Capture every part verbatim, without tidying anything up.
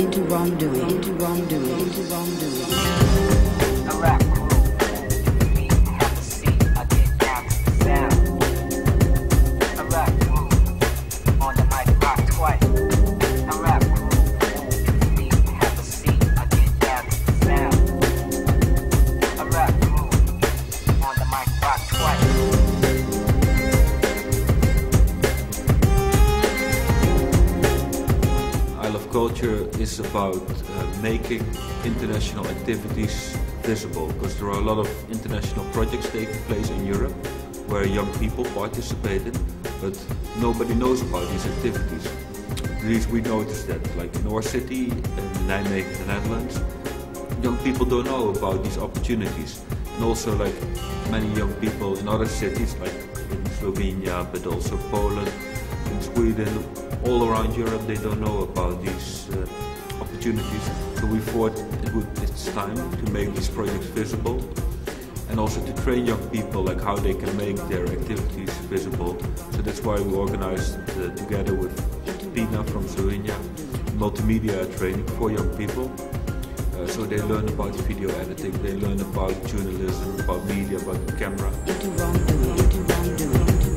into wrongdoing, into wrongdoing, into wrongdoing. A rap group, me have a seat, I get down to the sound. A rap group, on the mic rock twice. A rap group, me have a seat, I get down to the sound. A rap group, on the mic rock twice. I Love Culture is about uh, making international activities visible, because there are a lot of international projects taking place in Europe where young people participate in, but nobody knows about these activities. At least we noticed that, like in our city, in Nijmegen, the Netherlands, young people don't know about these opportunities. And also like many young people in other cities, like in Slovenia, but also Poland, in Sweden, all around Europe, they don't know about these uh, opportunities. So we thought it would, it's time to make these projects visible and also to train young people like how they can make their activities visible. So that's why we organized uh, together with Pina from Slovenia multimedia training for young people. Uh, so they learn about video editing, they learn about journalism, about media, about camera. Into wrongdoing, into wrongdoing, into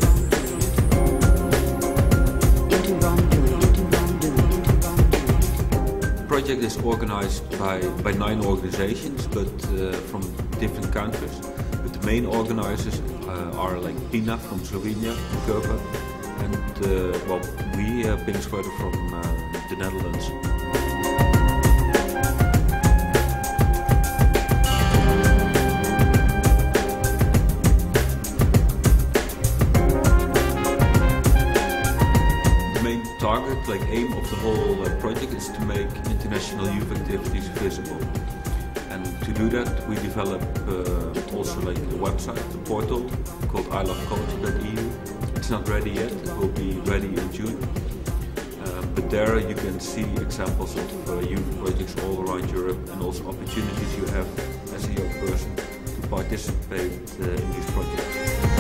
wrongdoing. Into wrongdoing, into wrongdoing, into wrongdoing. The project is organized by, by nine organizations, but uh, from different countries. But the main organizers uh, are like Pina from Slovenia, from Koper, and uh, well, we, uh, Pink Sweater from uh, the Netherlands. Target, like aim of the whole uh, project is to make international youth activities visible. And to do that, we develop uh, also like a website, a portal called I love culture dot E U. It's not ready yet, it will be ready in June. Uh, but there you can see examples of uh, youth projects all around Europe and also opportunities you have as a young person to participate uh, in these projects.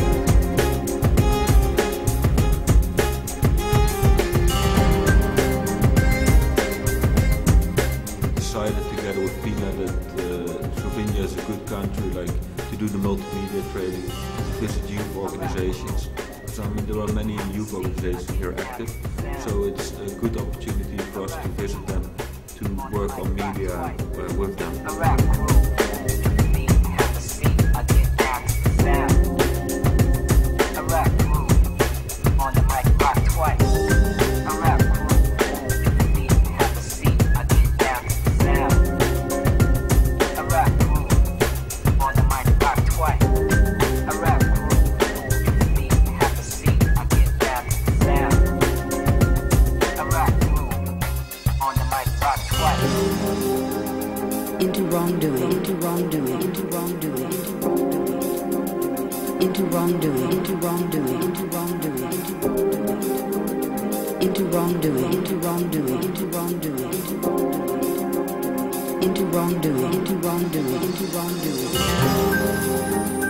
Decided together with Pina that uh, Slovenia is a good country, like to do the multimedia training, to visit youth organizations. So I mean there are many youth organizations here active, so it's a good opportunity for us to visit them, to work on media uh, with them. Into wrongdoing, into wrongdoing, into wrongdoing, into wrongdoing, into wrongdoing, into wrongdoing, into wrongdoing, into wrongdoing, into wrongdoing, into wrongdoing, into wrongdoing, into wrongdoing.